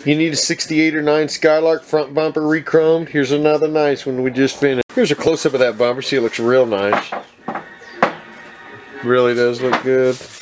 You need a 68 or 9 Skylark front bumper re-chromed. Here's another nice one we just finished. Here's a close-up of that bumper. See, it looks real nice. Really does look good.